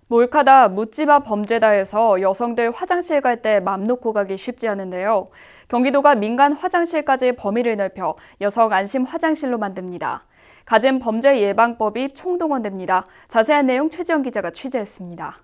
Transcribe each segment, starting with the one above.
몰카다, 묻지마 범죄다에서 여성들 화장실 갈 때 맘 놓고 가기 쉽지 않은데요. 경기도가 민간 화장실까지 범위를 넓혀 여성 안심 화장실로 만듭니다. 갖은 범죄 예방법이 총동원됩니다. 자세한 내용 최지영 기자가 취재했습니다.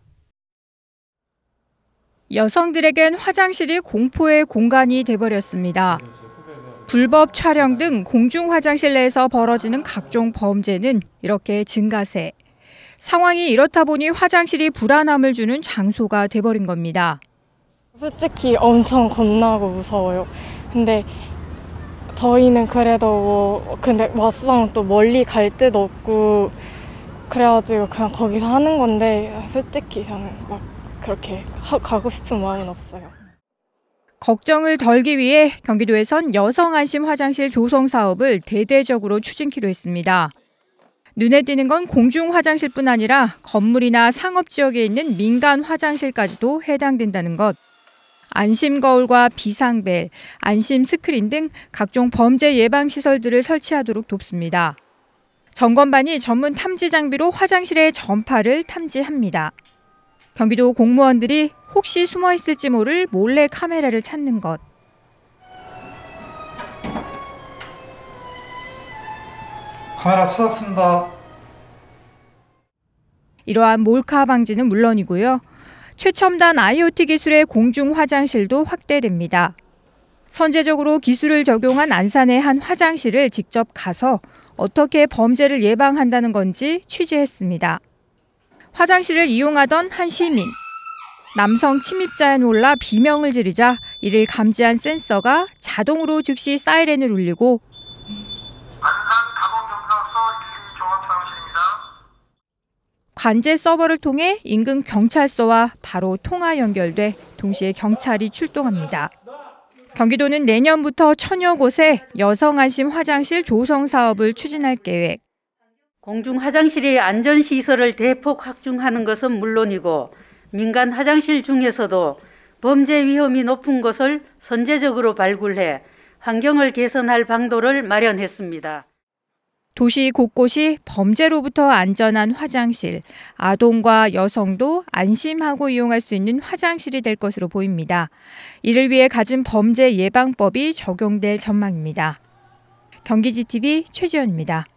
여성들에겐 화장실이 공포의 공간이 돼버렸습니다. 불법 촬영 등 공중 화장실 내에서 벌어지는 각종 범죄는 이렇게 증가세. 상황이 이렇다 보니 화장실이 불안함을 주는 장소가 돼버린 겁니다. 솔직히 엄청 겁나고 무서워요. 근데 저희는 그래도 근데 막상 또 멀리 갈 데도 없고 그래가지고 그냥 거기서 하는 건데 솔직히 저는 막 그렇게 가고 싶은 마음은 없어요. 걱정을 덜기 위해 경기도에선 여성 안심 화장실 조성 사업을 대대적으로 추진키로 했습니다. 눈에 띄는 건 공중 화장실뿐 아니라 건물이나 상업 지역에 있는 민간 화장실까지도 해당된다는 것. 안심 거울과 비상벨, 안심 스크린 등 각종 범죄 예방 시설들을 설치하도록 돕습니다. 점검반이 전문 탐지 장비로 화장실의 전파를 탐지합니다. 경기도 공무원들이 혹시 숨어 있을지 모를 몰래 카메라를 찾는 것. 카메라 찾았습니다. 이러한 몰카 방지는 물론이고요. 최첨단 IoT 기술의 공중 화장실도 확대됩니다. 선제적으로 기술을 적용한 안산의 한 화장실을 직접 가서 어떻게 범죄를 예방한다는 건지 취재했습니다. 화장실을 이용하던 한 시민. 남성 침입자에 놀라 비명을 지르자 이를 감지한 센서가 자동으로 즉시 사이렌을 울리고 관제 서버를 통해 인근 경찰서와 바로 통화 연결돼 동시에 경찰이 출동합니다. 경기도는 내년부터 1000여 곳에 여성 안심 화장실 조성 사업을 추진할 계획. 공중 화장실의 안전시설을 대폭 확충하는 것은 물론이고 민간 화장실 중에서도 범죄 위험이 높은 것을 선제적으로 발굴해 환경을 개선할 방도를 마련했습니다. 도시 곳곳이 범죄로부터 안전한 화장실, 아동과 여성도 안심하고 이용할 수 있는 화장실이 될 것으로 보입니다. 이를 위해 갖은 범죄 예방법이 적용될 전망입니다. 경기지TV 최지연입니다.